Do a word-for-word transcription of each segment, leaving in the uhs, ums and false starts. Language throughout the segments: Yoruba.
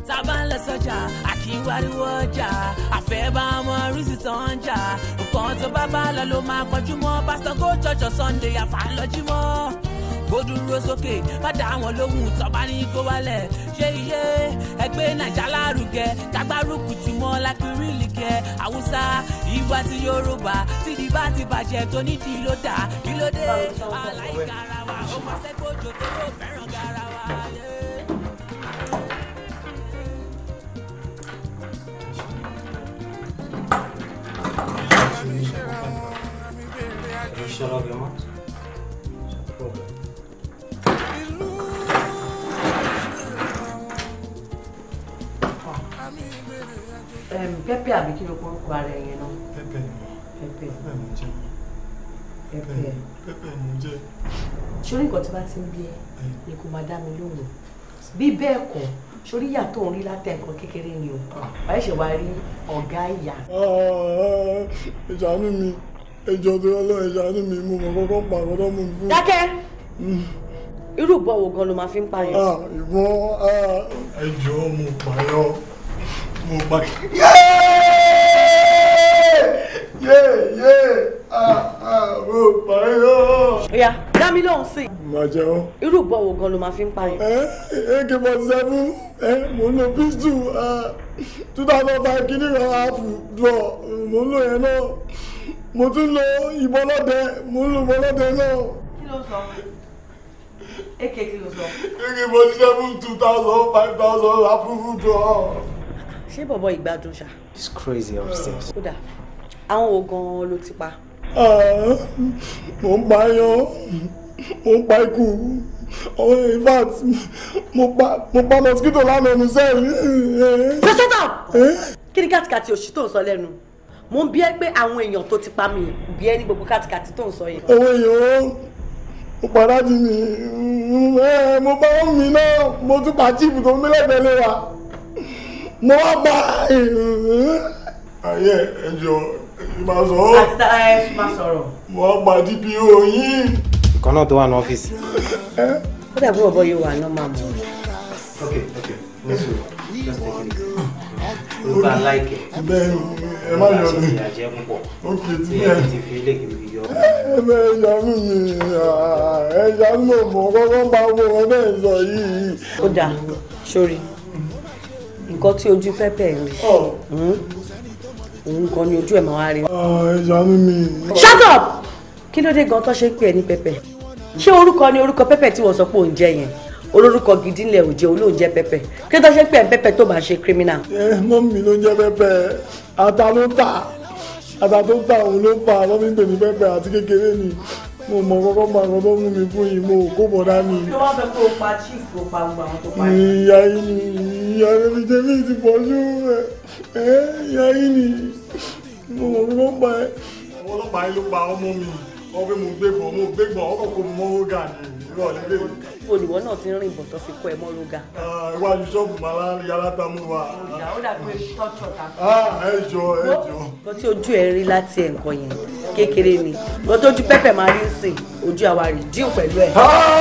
Tabala soja, akiwari woja, afeba mo risi tonja. Ukon to baba la lo ma kojumo, pastor go church on Sunday ya fa lojimo. Go dúró sókè, má dá wọn lóhùn tó bá ní kó wálẹ̀. Ṣé iye ẹgbẹ́ Naija lárugẹ, kágbárùkù tí wọ́n lápẹ́rì lìkẹ́. Haúsá, Ìgbò àti Yorùbá, tí di bá ti bàjẹ́ tó nídìí ló dà. Kí ló dé? Aláìgarawa, ó máa ṣẹ́gbójò tó ló fẹ́ràn garawa. Shut up your mouth. Um, Pepe àbí kí ló kọ́ kó ara ẹ̀yẹn náà? Pepe ni mo. Pepe. Pepe mo jẹ. Pepe. Pepe mo jẹ. Sórí nǹkan tí bá ti ń bí ẹ ni kò máa dá mi lóhùn. Bí bẹ́ẹ̀ kọ́, sórí ìyá tó ń rí látẹ̀ nǹkan kékeré ni o. Báyìí ṣe wá rí ọ̀gá ìyá. Ẹ ṣàánú mi, ẹjọ́ tó lọ́wọ́ ẹ ṣàánú mi, mo mọ̀ kọ́kọ́ pa àkọ́tọ́ mú fún. Dákẹ́! Irú ìbọn wo gan ló máa fi ń pààyàn? Ìbọn ẹjọ́ mo pààyàn. Mo pa. Yé yé mo pààyàn. Oya, dá mi lóhùn sí. Màá jẹun. Irú ìbọn wo gan ló máa fi ń pààyàn? A K forty-seven, mo ń lo pistol two thousand five kìíní kan ààfù draw, mo ń lo yẹn náà. Mo tún lo ìbọn lọ́dẹ, mo ń lo ìbọn lọ́dẹ náà. Kí ló sọ? A K kí ló sọ? A K forty-seven two thousand five thousand ààfù draw. Ṣé bọ̀bọ̀ ìgbádùn ṣá? It's crazy upstairs. Kódà, àwọn wo gan ló ti pa? Mo ń pa yan, mo ń pa ikú. Oh, in fact, mo pa mo pa mosquito lánàá ní sẹ́ẹ̀lì. Ṣé ṣọ́tà? Kí ni kàtìkàtì òṣì tó ń sọ lẹ́nu? Mo ń bí ẹ pé àwọn èèyàn tó ti pa mi bí ẹ ní gbogbo kàtìkàtì tó ń sọ yẹn. Àwọn èèyàn mo padà di mi, mo bá wọn mi náà, mo tún pa chief tó ń bí lẹ́gbẹ̀ẹ́ lé wa. Mo wá pa ayé ẹjọ́ ìmọ̀ sọ̀rọ̀. Àti ẹ máa sọ̀rọ̀. Mo wá pa D P O yín. Kan náà tó wà ní ọ́fíìsì. Ó dàbí ọ̀bọ yóò wà náà máa mọ̀. Okay, okay. Let's go. Just take it easy. Olùkọ́ aláìkẹ́. Bẹ́ẹ̀ni, ẹ má yọ ní. Ìyàjẹ́ púpọ̀. Okay, ti bẹ́ẹ̀. Ìyẹn ti fi ilé kìí yọ. Ẹ bẹ́ẹ̀ ṣàánú mi, ẹ ṣàánú mọ̀ kọ́kọ́ bá owó wọn bẹ́ẹ̀ sọ yìí. Ó dà, sórí, nǹkan tí ojú Pẹ́pẹ́ rí, òun gan ni ojú ẹ̀ máa wá rí. Ẹ ṣàánú mi. Shut up! Kí ló dé gan tó ṣe ń pè ẹ́ ní Pẹ́pẹ́? Ṣé orúkọ ni orúkọ Pẹ́pẹ́ tí wọ́n sọ pé òun jẹ́ yẹn? Olórúkọ gidi ńlẹ̀ òjẹ́ olóhùn jẹ́ Pẹ́pẹ́. Kí ló tó ṣe ń pè ẹ́ Pẹ́pẹ́ tó bá ṣe criminal? Ẹ mọ́ mi ló ń jẹ́ Pẹ́pẹ́, ata ló tà, ata tó tà òun ló fà á lọ́mí pè ní Pẹ́pẹ́ àti kékeré ni. Mo mọ̀ kọ́kọ́ máa kọ́ tó mú mi fún yìí, mo kó bọ̀ dání. Ṣé wọ́n fẹ́ kó o pa chief kó o pa gbogbo àwọn tó pa yìí? Ìyá yìí ni, ìyá rẹ̀ fi jẹ́ mí ti pọ̀ jù ẹ̀, ìyá yìí ni, mo mọ̀ kọ́kọ́ pa ẹ́. Àwọn ọlọ́pàá yìí ló pa ọmọ mi, wọ́n fi mo gbé bọ̀, mo gbé bọ̀, ọkọ̀ kò mọ́ rógà ní ìrọ̀lẹ́ lé. Olùwọ́ náà ti ń rìn bọ̀ tó fi kó ẹ mọ́ rógà. Iwájú ṣọ́ọ̀bù màlá yàrá tá mú wa. Ó dàbí pé tọ́jọ́ ta. Ẹ jọ, ẹ jọ. Nǹkan tí ojú ẹ rí láti ẹ̀ nǹkan yẹn kékeré ni. Nǹkan tó ojú Pẹ́pẹ́ máa rí ń sìn, ojú àwa rí díù pẹ̀lú ẹ̀.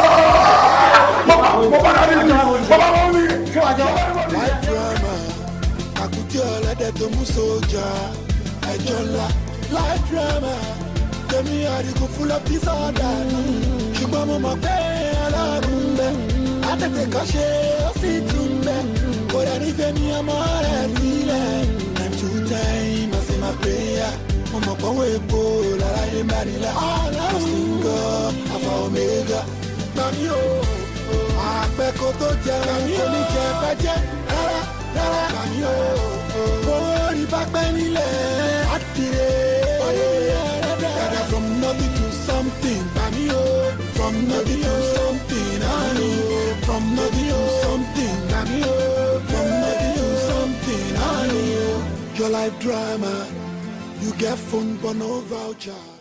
Mo bá dá mi, mo bá wọ́n mi. Light drama, àkùtì ọ̀lẹ́dẹ̀ tó mú sójà, ẹjọ́ ńlá. Light drama, tèmi àdìgún full of disorder. Ṣùgbọ́n mo mọ̀ pé ọlọ́run ń bẹ, àtẹ̀tẹ̀ kan ṣe ó sì tún bẹ. Kò dẹ̀ nífẹ̀ẹ́ mi ọmọ rẹ̀ sílẹ̀. Time to time, I say my prayer. Mo mọ̀ pọ́nwó epo lára yé mẹ́rìnlá. Ọlọ́run ń gbọ́ àfà omega. Mami o, àpẹkọ tó jẹun kò ní jẹ fẹ́ jẹ́ rárá rárá. Mami o, kò rí bá pẹ́ nílẹ̀ àtìrẹ́. Dada from nothing to something. Mami o, from nothing to something. Mami o, from nothing to something. Mami o, from nothing to something. Mami o, your life drama, you get phone but no voucher.